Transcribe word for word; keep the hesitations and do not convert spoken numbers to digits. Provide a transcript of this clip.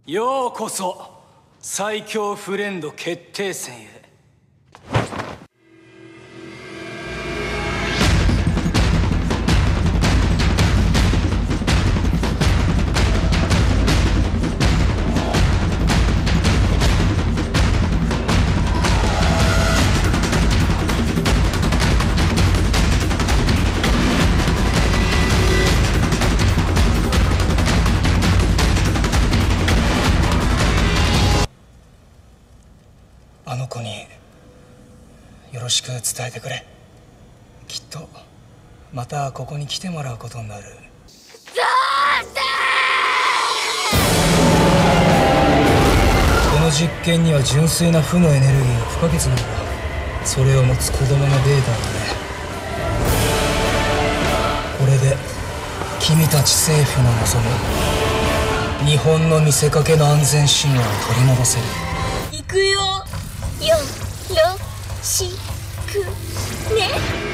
ようこそ最強フレンド決定戦へ。あの子によろしく伝えてくれ。きっとまたここに来てもらうことになる。この実験には純粋な負のエネルギーが不可欠なんだ。それを持つ子供のデータだね。これで君たち政府の望む日本の見せかけの安全神話を取り戻せる。 行くよ。よろしくね。